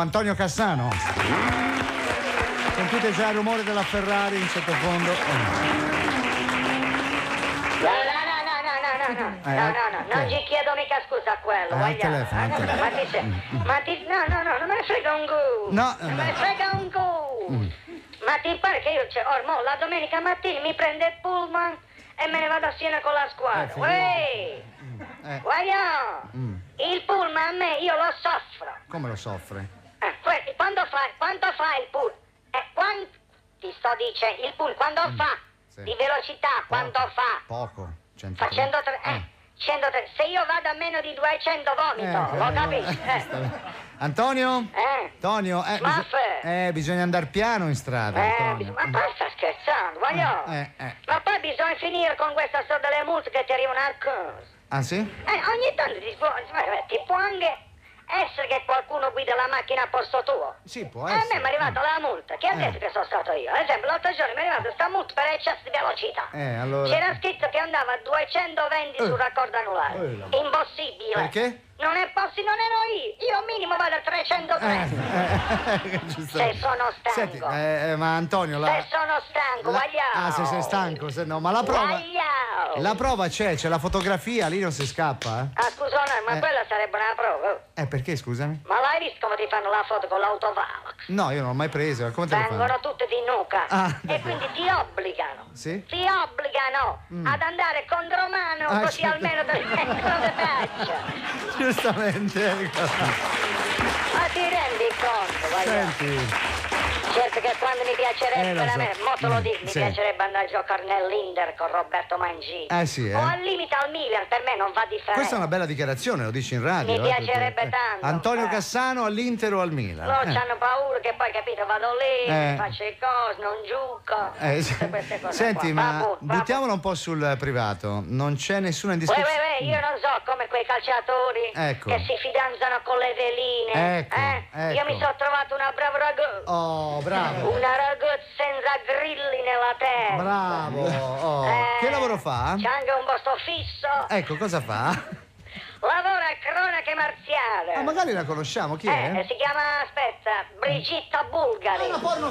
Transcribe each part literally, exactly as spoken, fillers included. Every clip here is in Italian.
Antonio Cassano. Sentite già il rumore della Ferrari in sottofondo. No, no, no, no, no, no, no, Eh, no, no, no, non eh. ci chiedo mica scusa a quello, Eh, al vogliamo. telefono, al Ma telefono. ti sei- ma ti, no, no, no, non me ne frega un gu. No, non me no. ne frega un gu. Ma ti pare che io, cioè, ormai la domenica mattina mi prende il pullman e me ne vado a Siena con la squadra. Eh, figurati. Uè, Eh, vogliamo. Mm. Il pullman a me, io lo soffro. come lo soffre? Eh, que- quando fa, quanto fa il pull? Eh, quanto, ti sto dicendo, il pull, quando fa? sì. Di velocità, quanto fa? Poco. Fa centotré, eh, centotré. Se io vado a meno di duecento vomito, lo capisci? Eh. Antonio? Eh. Antonio, eh, Smaffe. bisog- eh, bisogna andare piano in strada. Eh, Antonio. bis- ma poi sta scherzando, voglio. Eh, eh. Ma poi bisogna finire con questa storia delle multe che ti arrivano a cosa. Ah, sì? Eh, ogni tanto ti può, ti può anche essere che qualcuno guida la macchina a posto tuo. Sì, può Eh, a me essere. mi è arrivata la multa. Chi ha Eh. detto che sono stato io? Ad esempio, l'altro giorno mi è arrivata sta multa per eccesso di velocità. Eh, allora- C'era scritto che andava a duecentoventi Eh. sul raccordo anulare. Eh, la- Impossibile. Perché? Non è possibile, non ero io. Io minimo vado a trecentotre. Eh, Se sono stanco. Senti, eh, eh, ma Antonio, la... Se sono stanco, la- vogliamo. Ah, se sei stanco, se no, ma la prova... Vogliamo. La prova c'è, c'è la fotografia, lì non si scappa, Ah, scusa, no, ma Eh. quella sarebbe una prova. eh? Eh, perché, scusami? Ma l'hai visto come ti fanno la foto con l'autovalox? No, io non l'ho mai preso, come te lo Vengono fanno? tutte di nuca Ah, e davvero? quindi ti obbligano. Sì? Ti obbligano ad andare contromano Ah, così certo. almeno te le faccia. Giustamente, ecco. Ma ti rendi conto, voglio? Senti, Certo che quando mi piacerebbe Eh, lo so. veramente, mo te lo Mm, dico, mi sì. piacerebbe andare a giocare nell'Inter con Roberto Mangini. Eh, sì, eh. O al limite al Milan, per me non fa differenza. questa è una bella dichiarazione, lo dici in radio. Mi eh, piacerebbe perché- tanto. Antonio Eh. Cassano all'Inter o al Milan? Loro Eh. hanno paura che poi, capito, vado lì, Eh. faccio le cose, non gioco. Eh, sì. tutte queste cose Senti, qua. ma Vabbè, vabbè. buttiamola un po' sul privato. Non c'è nessuna Uè, indiscrezione. uè, uè, io non so come quei calciatori Ecco. che si fidanzano con le veline. Ecco, eh? Io ecco. mi sono trovato una brava ragazza. Oh, bravo. Una ragazza senza grilli nella testa. Bravo. Oh. Eh, Che lavoro fa? C'è anche un posto fisso. Ecco, cosa fa? Lavora a cronache marziali. Ah, magari la conosciamo, chi Eh, è? si chiama, aspetta, Brigitta Bulgari.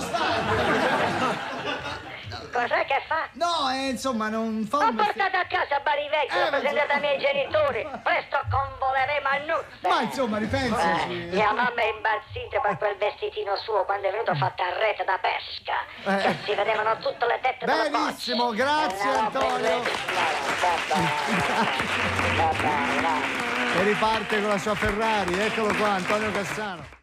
Cos'è che fa? No, eh, insomma, non fa Ho un mestiere- portato a casa a Bari Vecchio, Eh, l'ho ma- presentato ai miei genitori. Presto convoleremo a nozze. Ma insomma, Eh, ripensaci. mia mamma è impazzita per quel vestitino suo quando è venuto fatto a rete da pesca. Eh. Che si vedevano tutte le tette della Benissimo, boccia. grazie, È una roba Antonio. bellissima. Va bene, va bene, va bene. E riparte con la sua Ferrari, eccolo qua, Antonio Cassano.